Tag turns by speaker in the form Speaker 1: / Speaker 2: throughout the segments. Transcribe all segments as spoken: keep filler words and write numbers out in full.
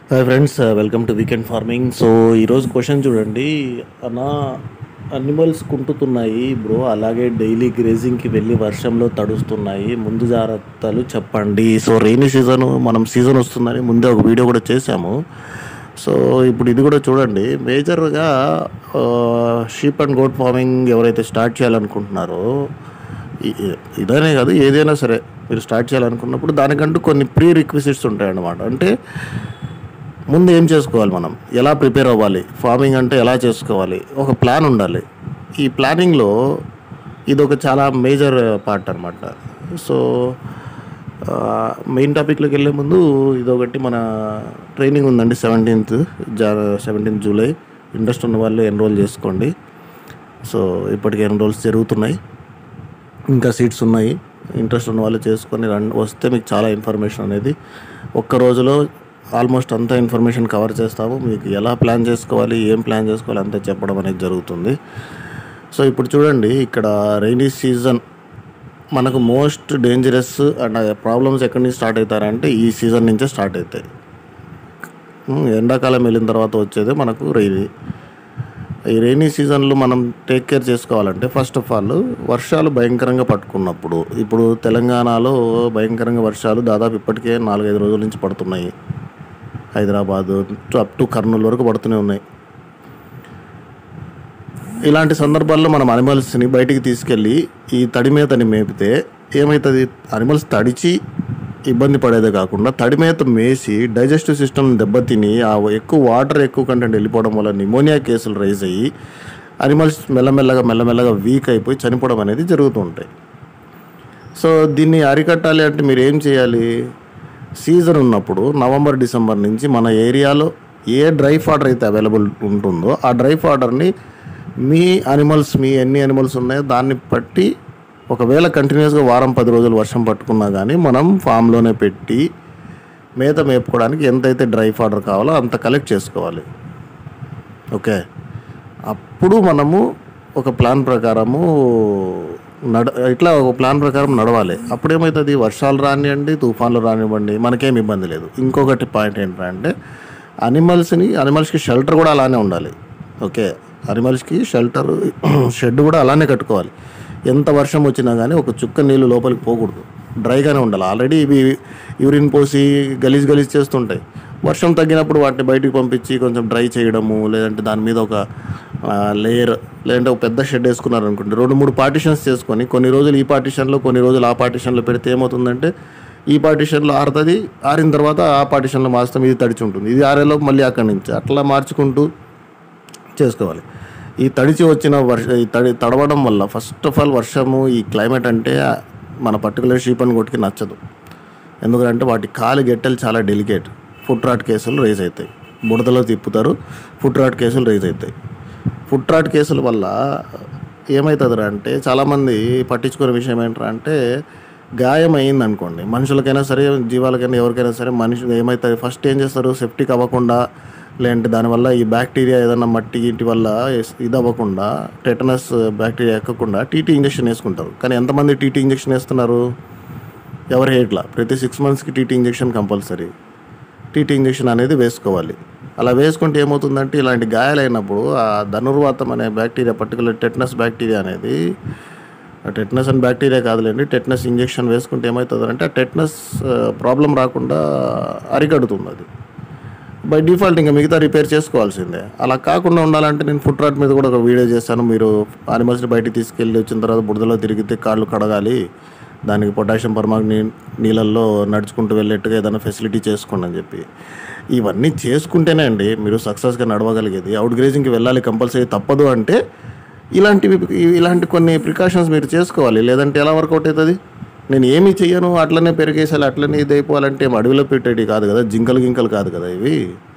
Speaker 1: Hi friends, welcome to weekend farming. So ఈరోజు question చూడండి అన్న. అనిమల్స్ కుంటుతున్నాయి బ్రో, అలాగే డైలీ గ్రేజింగ్కి వెళ్ళి వర్షంలో తడుస్తున్నాయి, ముందు జాగ్రత్తలు చెప్పండి. సో రెయినీ సీజన్, మనం సీజన్ వస్తుందని ముందే ఒక వీడియో కూడా చేశాము. సో ఇప్పుడు ఇది కూడా చూడండి. మేజర్గా షీప్ అండ్ గోట్ ఫార్మింగ్ ఎవరైతే స్టార్ట్ చేయాలనుకుంటున్నారో, ఇదనే కాదు ఏదైనా సరే మీరు స్టార్ట్ చేయాలనుకున్నప్పుడు దానికంటూ కొన్ని ప్రీ రిక్విజిట్స్ ఉంటాయన్నమాట. అంటే ముందు ఏం చేసుకోవాలి, మనం ఎలా ప్రిపేర్ అవ్వాలి, ఫార్మింగ్ అంటే ఎలా చేసుకోవాలి, ఒక ప్లాన్ ఉండాలి. ఈ ప్లానింగ్లో ఇది ఒక చాలా మేజర్ పార్ట్ అనమాట. సో మెయిన్ టాపిక్లోకి వెళ్ళే ముందు ఇదొకటి మన ట్రైనింగ్ ఉందండి. సెవెంటీన్త్ జా సెవెంటీన్త్ జూలై ఇంట్రెస్ట్ ఉన్న వాళ్ళు ఎన్రోల్ చేసుకోండి. సో ఇప్పటికే ఎన్రోల్స్ జరుగుతున్నాయి, ఇంకా సీట్స్ ఉన్నాయి. ఇంట్రెస్ట్ ఉన్న వాళ్ళు చేసుకొని రండి, వస్తే మీకు చాలా ఇన్ఫర్మేషన్ అనేది ఒక్క రోజులో ఆల్మోస్ట్ అంతా ఇన్ఫర్మేషన్ కవర్ చేస్తాము. మీకు ఎలా ప్లాన్ చేసుకోవాలి, ఏం ప్లాన్ చేసుకోవాలి అంతా చెప్పడం అనేది జరుగుతుంది. సో ఇప్పుడు చూడండి, ఇక్కడ రైనీ సీజన్ మనకు మోస్ట్ డేంజరస్ అండ్ ప్రాబ్లమ్స్ ఎక్కడి నుంచి స్టార్ట్ అవుతారంటే ఈ సీజన్ నుంచే స్టార్ట్ అవుతాయి. ఎండాకాలం వెళ్ళిన తర్వాత వచ్చేది మనకు రైనీ. ఈ రైనీ సీజన్లో మనం టేక్ కేర్ చేసుకోవాలంటే ఫస్ట్ ఆఫ్ ఆల్ వర్షాలు భయంకరంగా పట్టుకున్నప్పుడు, ఇప్పుడు తెలంగాణలో భయంకరంగా వర్షాలు దాదాపు ఇప్పటికే నాలుగైదు రోజుల నుంచి పడుతున్నాయి. హైదరాబాదు అప్ టు కర్నూలు వరకు పడుతూనే ఉన్నాయి. ఇలాంటి సందర్భాల్లో మనం అనిమల్స్ని బయటికి తీసుకెళ్ళి ఈ తడి మేతని మేపితే ఏమవుతుంది, అనిమల్స్ తడిచి ఇబ్బంది పడేదే కాకుండా తడి మేత మేసి డైజెస్టివ్ సిస్టమ్ దెబ్బతిని ఆ ఎక్కువ వాటర్ ఎక్కువ కంటెంట్ వెళ్ళిపోవడం వల్ల నిమోనియా కేసులు రైజ్ అయ్యి అనిమల్స్ మెల్లమెల్లగా మెల్లమెల్లగా వీక్ అయిపోయి చనిపోవడం అనేది జరుగుతూ ఉంటాయి. సో దీన్ని అరికట్టాలి అంటే మీరు ఏం చేయాలి, సీజన్ ఉన్నప్పుడు నవంబర్ డిసెంబర్ నుంచి మన ఏరియాలో ఏ డ్రై ఫాడర్ అయితే అవైలబుల్ ఉంటుందో ఆ డ్రై ఫాడర్ని మీ అనిమల్స్, మీ ఎన్ని అనిమల్స్ ఉన్నాయో దాన్ని బట్టి ఒకవేళ కంటిన్యూస్గా వారం పది రోజులు వర్షం పట్టుకున్నా కానీ మనం ఫామ్లోనే పెట్టి మేత మేపుకోవడానికి ఎంతైతే డ్రై ఫాడర్ కావాలో అంత కలెక్ట్ చేసుకోవాలి. ఓకే, అప్పుడు మనము ఒక ప్లాన్ ప్రకారము నడ ఇట్లా ఒక ప్లాన్ ప్రకారం నడవాలి. అప్పుడేమవుతుంది, వర్షాలు రానివ్వండి, తుఫాన్లు రానివ్వండి, మనకేం ఇబ్బంది లేదు. ఇంకొకటి పాయింట్ ఏంటంటే అనిమల్స్ని అనిమల్స్కి షెల్టర్ కూడా అలానే ఉండాలి. ఓకే, అనిమల్స్కి షెల్టర్ షెడ్ కూడా అలానే కట్టుకోవాలి. ఎంత వర్షం వచ్చినా కానీ ఒక చుక్క నీళ్ళు లోపలికి పోకూడదు, డ్రైగానే ఉండాలి. ఆల్రెడీ ఇవి యూరిన్ పోసి గలీజ్ గలీజ్ చేస్తుంటాయి. వర్షం తగ్గినప్పుడు వాటిని బయటికి పంపించి కొంచెం డ్రై చేయడము, లేదంటే దాని మీద ఒక లేయర్ లేదంటే ఒక పెద్ద షెడ్ వేసుకున్నారు అనుకోండి, రెండు మూడు పార్టిషన్స్ చేసుకొని కొన్ని రోజులు ఈ పార్టిషన్లో కొన్ని రోజులు ఆ పార్టిషన్లో పెడితే ఏమవుతుందంటే ఈ పార్టిషన్లో ఆరుతుంది, ఆరిన తర్వాత ఆ పార్టిషన్లో మార్చుతాం, ఇది తడిచి ఉంటుంది, ఇది ఆరేలో మళ్ళీ అక్కడి నుంచి అట్లా మార్చుకుంటూ చేసుకోవాలి. ఈ తడిచి వచ్చిన వర్ష ఈ తడి తడవడం వల్ల ఫస్ట్ ఆఫ్ ఆల్ వర్షము, ఈ క్లైమేట్ అంటే మన పర్టికులర్ షీప్ అండ్ గోట్కి నచ్చదు. ఎందుకంటే వాటి కాలి గెట్టెలు చాలా డెలికేట్, ఫుట్ రాట్ కేసులు రైజ్ అవుతాయి. బుడదలో తిప్పుతారు, ఫుట్ రాట్ కేసులు రైజ్ అవుతాయి. ఫుట్ రాట్ కేసుల వల్ల ఏమవుతుంది అంటే చాలామంది పట్టించుకునే విషయం ఏంటంటే గాయం అయింది అనుకోండి, మనుషులకైనా సరే జీవాలకైనా ఎవరికైనా సరే, మనుషులు ఏమవుతుంది ఫస్ట్ ఏం చేస్తారు, సెప్టిక్ అవ్వకుండా లేదంటే దానివల్ల ఈ బ్యాక్టీరియా ఏదన్నా మట్టి ఇంటి వల్ల ఇది అవ్వకుండా, టెటనస్ బ్యాక్టీరియా ఎక్కకుండా టీటీ ఇంజెక్షన్ వేసుకుంటారు. కానీ ఎంతమంది టీటీ ఇంజెక్షన్ వేస్తున్నారు, ఎవరి హేట్లా ప్రతి సిక్స్ మంత్స్కి TT injection compulsory. TT injection అనేది వేసుకోవాలి. అలా వేసుకుంటే ఏమవుతుందంటే ఇలాంటి గాయాలైనప్పుడు ఆ ధనుర్వాతం అనే బ్యాక్టీరియా, పర్టికులర్ టెటనస్ బ్యాక్టీరియా అనేది, టెటనస్ అండ్ బ్యాక్టీరియా కాదులేండి, టెటనస్ ఇంజెక్షన్ వేసుకుంటే ఏమవుతుందంటే ఆ టెటనస్ ప్రాబ్లం రాకుండా అరికడుతుంది. అది బై డిఫాల్ట్ ఇంకా మిగతా రిపేర్ చేసుకోవాల్సిందే. అలా కాకుండా ఉండాలంటే నేను ఫుట్ రాట్ మీద కూడా ఒక వీడియో చేశాను. మీరు అనిమల్స్ని బయటికి తీసుకెళ్ళి వచ్చిన తర్వాత బుడదలో తిరిగితే కాళ్ళు కడగాలి, దానికి పొటాషియం పర్మాంగ్ నీ నీళ్ళల్లో నడుచుకుంటూ వెళ్ళేట్టుగా ఏదైనా ఫెసిలిటీ చేసుకోండి అని చెప్పి. ఇవన్నీ చేసుకుంటేనే అండి మీరు సక్సెస్గా నడవగలిగేది. అవుట్ గ్రేజింగ్కి వెళ్ళాలి కంపల్సరీ, తప్పదు అంటే ఇలాంటివి ఇలాంటి కొన్ని ప్రికాషన్స్ మీరు చేసుకోవాలి. లేదంటే ఎలా వర్కౌట్ అవుతుంది, నేను ఏమీ చెయ్యను అట్లనే పెరిగేసాలి అట్లనే ఇది అయిపోవాలంటే అడవిలో పెట్టేవి కాదు కదా, జింకలు గింకలు కాదు కదా ఇవి.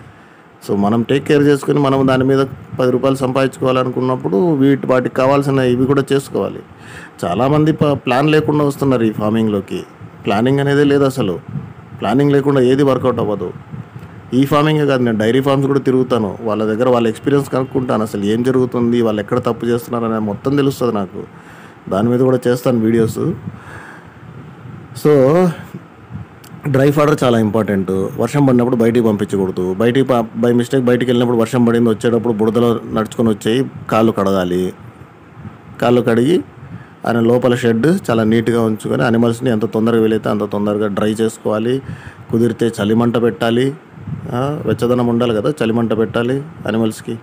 Speaker 1: సో మనం టేక్ కేర్ చేసుకుని మనం దాని మీద పది రూపాయలు సంపాదించుకోవాలనుకున్నప్పుడు వీటి వాటికి కావాల్సిన ఇవి కూడా చేసుకోవాలి. చాలామంది ప్లాన్ లేకుండా వస్తున్నారు ఈ ఫార్మింగ్లోకి. ప్లానింగ్ అనేది లేదు అసలు. ప్లానింగ్ లేకుండా ఏది వర్కౌట్ అవ్వదు. ఈ ఫార్మింగే కాదు, నేను డైరీ ఫార్మ్స్ కూడా తిరుగుతాను, వాళ్ళ దగ్గర వాళ్ళ ఎక్స్పీరియన్స్ కనుక్కుంటాను, అసలు ఏం జరుగుతుంది, వాళ్ళు ఎక్కడ తప్పు చేస్తున్నారు అనేది మొత్తం తెలుస్తుంది నాకు. దాని మీద కూడా చేస్తాను వీడియోస్. సో డ్రై ఫాడర్ చాలా ఇంపార్టెంట్. వర్షం పడినప్పుడు బయటికి పంపించకూడదు. బయటికి బై మిస్టేక్ బయటికి వెళ్ళినప్పుడు వర్షం పడింది, వచ్చేటప్పుడు బురదలో నడుచుకొని వచ్చేయి కాళ్ళు కడగాలి. కాళ్ళు కడిగి ఆయన లోపల షెడ్ చాలా నీట్గా ఉంచుకొని అనిమల్స్ని ఎంత తొందరగా వీలైతే అంత తొందరగా డ్రై చేసుకోవాలి. కుదిరితే చలిమంట పెట్టాలి. వెచ్చదనం ఉండాలి కదా, చలిమంట పెట్టాలి అనిమల్స్కి.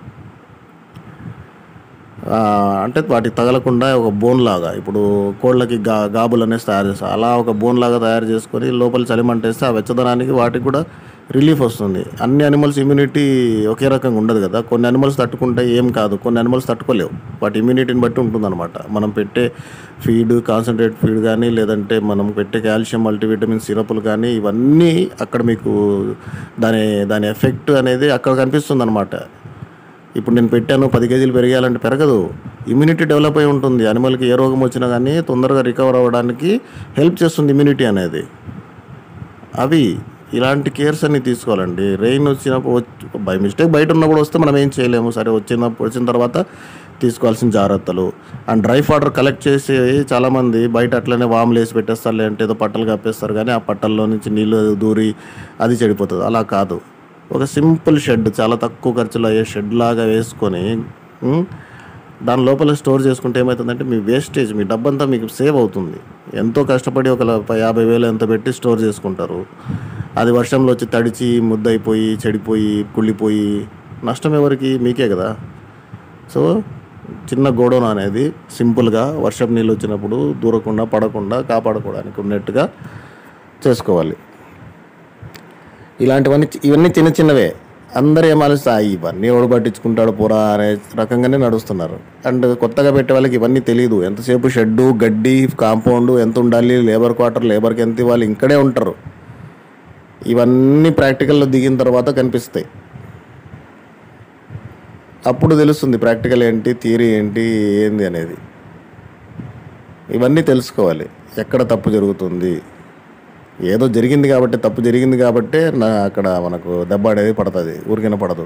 Speaker 1: అంటే వాటికి తగలకుండా ఒక బోన్ లాగా, ఇప్పుడు కోళ్ళకి గా గాబులు అనేసి తయారు చేస్తారు, అలా ఒక బోన్ లాగా తయారు చేసుకొని లోపల చలిమంట వేస్తే ఆ వెచ్చదనానికి వాటికి కూడా రిలీఫ్ వస్తుంది. అన్ని అనిమల్స్ ఇమ్యూనిటీ ఒకే రకంగా ఉండదు కదా. కొన్ని అనిమల్స్ తట్టుకుంటే ఏం కాదు, కొన్ని అనిమల్స్ తట్టుకోలేవు. వాటి ఇమ్యూనిటీని బట్టి ఉంటుందన్నమాట. మనం పెట్టే ఫీడ్, కాన్సన్ట్రేట్ ఫీడ్ కానీ, లేదంటే మనం పెట్టే కాల్షియం మల్టీవిటమిన్ సిరప్లు కానీ, ఇవన్నీ అక్కడ మీకు దాని దాని ఎఫెక్ట్ అనేది అక్కడ కనిపిస్తుంది అనమాట. ఇప్పుడు నేను పెట్టాను పది కేజీలు పెరిగాలంటే పెరగదు. ఇమ్యూనిటీ డెవలప్ అయి ఉంటుంది. అనిమల్కి ఏ రోగం వచ్చినా కానీ తొందరగా రికవర్ అవ్వడానికి హెల్ప్ చేస్తుంది ఇమ్యూనిటీ అనేది. అవి ఇలాంటి కేర్స్ అన్ని తీసుకోవాలండి. రెయిన్ వచ్చినప్పుడు బై మిస్టేక్ బయట ఉన్నప్పుడు వస్తే మనం ఏం చేయలేము. సరే వచ్చినప్పుడు వచ్చిన తర్వాత తీసుకోవాల్సిన జాగ్రత్తలు. అండ్ డ్రై ఫాడర్ కలెక్ట్ చేసి చాలామంది బయట అట్లనే వాములు వేసి పెట్టేస్తారు, లేదంటే ఏదో పట్టలు కప్పేస్తారు. కానీ ఆ పట్టల్లో నుంచి నీళ్ళు దూరి అది చెడిపోతుంది. అలా కాదు, ఒక సింపుల్ షెడ్, చాలా తక్కువ ఖర్చులో అయ్యే షెడ్ లాగా వేసుకొని దాని లోపల స్టోర్ చేసుకుంటే ఏమవుతుందంటే మీ వేస్టేజ్, మీ డబ్బంతా మీకు సేవ్ అవుతుంది. ఎంతో కష్టపడి ఒక యాభై వేలు ఎంత పెట్టి స్టోర్ చేసుకుంటారు. అది వర్షంలో వచ్చి తడిచి ముద్దయిపోయి చెడిపోయి కుళ్ళిపోయి నష్టం ఎవరికి? మీకే కదా. సో చిన్న గోడౌన్ అనేది సింపుల్గా వర్షం నీళ్ళు వచ్చినప్పుడు దూరకుండా పడకుండా కాపాడుకోవడానికి ఉన్నట్టుగా చేసుకోవాలి. ఇలాంటివన్నీ ఇవన్నీ చిన్న చిన్నవే. అందరూ ఏం ఆలోచిస్తారు, ఇవన్నీ ఎవడు పట్టించుకుంటాడు పోరా అనే రకంగానే నడుస్తున్నారు. అండ్ కొత్తగా పెట్టే వాళ్ళకి ఇవన్నీ తెలియదు. ఎంతసేపు షెడ్డు, గడ్డి, కాంపౌండ్ ఎంత ఉండాలి, లేబర్ క్వార్టర్, లేబర్కి ఎంత ఇవ్వాలి, ఇక్కడే ఉంటారు. ఇవన్నీ ప్రాక్టికల్లో దిగిన తర్వాత కనిపిస్తాయి. అప్పుడు తెలుస్తుంది ప్రాక్టికల్ ఏంటి, థియరీ ఏంటి, ఏంది అనేది. ఇవన్నీ తెలుసుకోవాలి. ఎక్కడ తప్పు జరుగుతుంది, ఏదో జరిగింది కాబట్టి, తప్పు జరిగింది కాబట్టి నా అక్కడ మనకు దెబ్బ అనేది పడుతుంది, ఊరికైనా పడదు.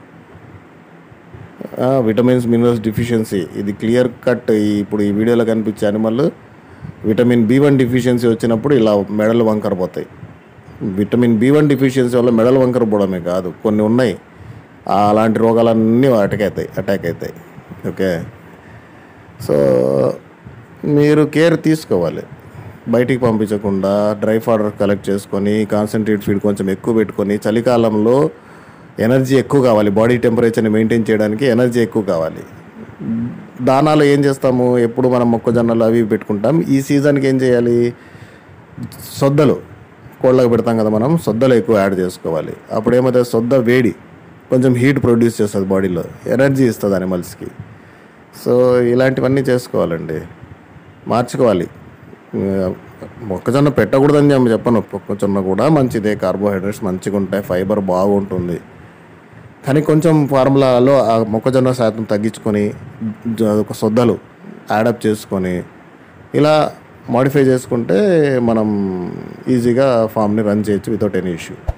Speaker 1: విటమిన్స్, మినరల్స్ డిఫిషియన్సీ ఇది క్లియర్ కట్. ఇప్పుడు ఈ వీడియోలో కనిపించే animal vitamin B one deficiency వచ్చినప్పుడు ఇలా మెడలు వంకర పోతాయి. విటమిన్ బి వన్ డిఫిషియన్సీ వల్ల మెడలు వంకర పోవడమే కాదు, కొన్ని ఉన్నాయి అలాంటి రోగాలన్నీ అటాక్ అవుతాయి అటాక్ అవుతాయి ఓకే. సో మీరు కేర్ తీసుకోవాలి. బయటికి పంపించకుండా డ్రై ఫాడర్ కలెక్ట్ చేసుకొని కాన్సన్ట్రేట్ ఫీడ్ కొంచెం ఎక్కువ పెట్టుకొని, చలికాలంలో ఎనర్జీ ఎక్కువ కావాలి, బాడీ టెంపరేచర్ని మెయింటైన్ చేయడానికి ఎనర్జీ ఎక్కువ కావాలి. దానాలు ఏం చేస్తాము, ఎప్పుడు మనం మొక్కజొన్నలు అవి పెట్టుకుంటాం. ఈ సీజన్కి ఏం చేయాలి, సొద్దలు కోళ్ళకు పెడతాం కదా మనం, సొద్దలు ఎక్కువ యాడ్ చేసుకోవాలి. అప్పుడు ఏమవుతుంది, సొద్ద వేడి కొంచెం హీట్ ప్రొడ్యూస్ చేస్తుంది బాడీలో, ఎనర్జీ ఇస్తుంది అనిమల్స్కి. సో ఇలాంటివన్నీ చేసుకోవాలండి, మార్చుకోవాలి. మొక్కజొన్న పెట్టకూడదని చెప్పి చెప్పను, మొక్కజొన్న కూడా మంచిదే, కార్బోహైడ్రేట్స్ మంచిగా ఉంటాయి, ఫైబర్ బాగుంటుంది. కానీ కొంచెం ఫార్ములాలో ఆ మొక్కజొన్న శాతం తగ్గించుకొని ఒక సొద్దలు యాడప్ చేసుకొని ఇలా మాడిఫై చేసుకుంటే మనం ఈజీగా ఫామ్ని రన్ చేయొచ్చు వితౌట్ ఎనీ ఇష్యూ.